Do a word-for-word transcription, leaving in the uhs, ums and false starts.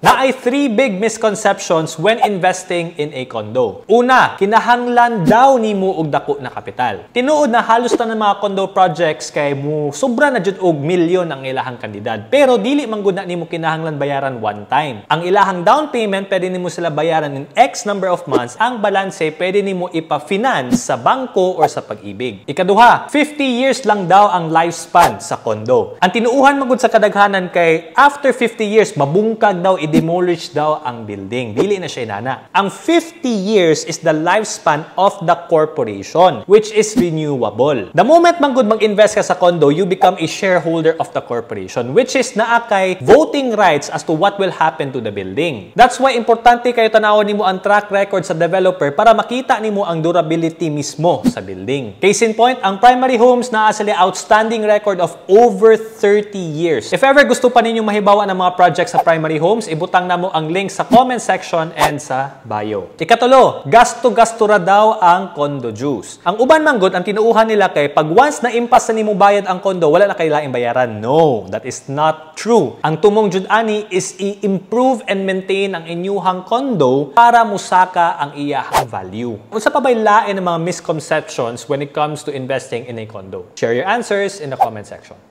Na ay three big misconceptions when investing in a condo. Una, kinahanglan daw ni mo og dako na kapital. Tinuod na halos ta ng mga condo projects kay mo sobra na jud og milyon ang ilahang kandidat. Pero dili man gud na nimo kinahanglan bayaran one time. Ang ilahang down payment pwede nimo sila bayaran in X number of months. Ang balanse pwede nimo ipa-finance sa bangko or sa pag-ibig. Ikaduha, fifty years lang daw ang lifespan sa condo. Ang tinuuhan magud sa kadaghanan kay after fifty years mabungkag daw i-demolish daw ang building. Dili na siya inana. Ang fifty years is the lifespan of the corporation which is renewable. The moment man gud mag-invest ka sa condo, you become a shareholder of the corporation which is naa kay voting rights as to what will happen to the building. That's why importante kayo tanawon nimo ang track record sa developer para makita nimo ang durability mismo sa building. Case in point, ang Primary Homes naa sila outstanding record of over thirty years. If ever gusto pa ninyo mahibawa ng mga projects sa Primary Homes, ibutang na mo ang link sa comment section and sa bio. Ikatulo, gasto-gasto ra daw ang condo dues. Ang uban manggod ang tinuuhan nila kay pag once na impas na nimo bayad ang condo, wala na kay laing bayaran. No, that is not true. Ang tumong jud ani is i-improve and maintain ang inyuhang condo para musaka ang iyahang value. Unsa pa bay lain ang mga misconceptions when it comes to investing in a condo? Share your answers in the comment section.